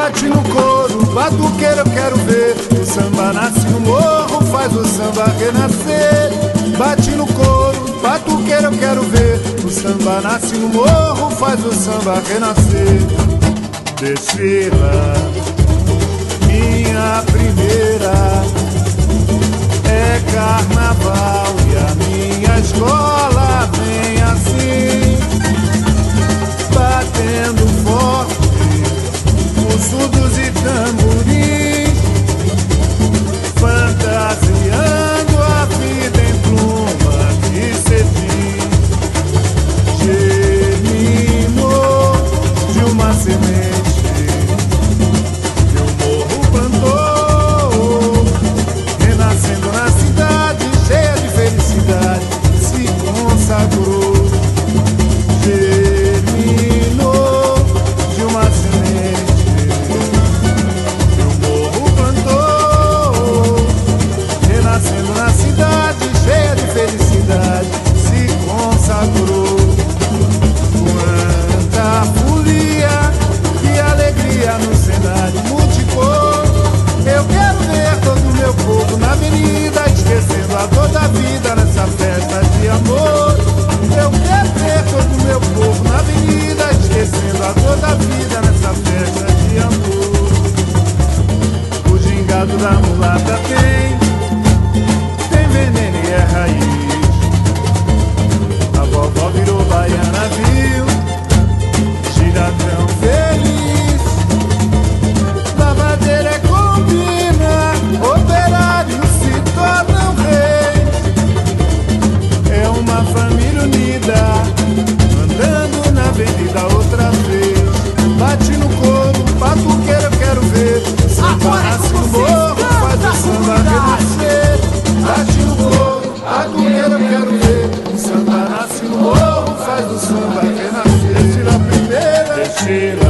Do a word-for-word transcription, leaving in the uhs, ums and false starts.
bate no couro, batuqueiro eu quero ver. O samba nasce no morro, faz o samba renascer. Bate no couro, batuqueiro eu quero ver. O samba nasce no morro, faz o samba renascer. Desfila, minha primeira, é carnaval e a minha escola vem assim, batendo forte os surdos e tamborins, fantasiando a vida em pluma de cetim. Germinou de uma semente que o morro plantou, renascendo na cidade cheia de felicidade, se consagrou. Germinou de uma semente que o morro plantou, renascendo na cidade cheia de felicidade, se consagrou. Quanta folia e alegria no cenário multicor. Eu quero ver todo o meu povo na avenida, esquecendo a dor da vida nessa festa de amor. Eu quero ver todo o meu povo na avenida, esquecendo a dor da vida nessa festa de amor. O gingado da mulata tem, tem veneno e é raiz. A vovó virou baiana, viu? Gira tão feliz. Lavadeira é combina, operário se tornam reis. É uma família unida, andando na avenida outra vez. Bate no couro, batuqueiro eu quero ver. Samba nasce no morro, faz o samba renascer. Bate no couro, batuqueiro eu quero ver. Samba nasce no morro, faz o samba renascer. Tira a primeira, tira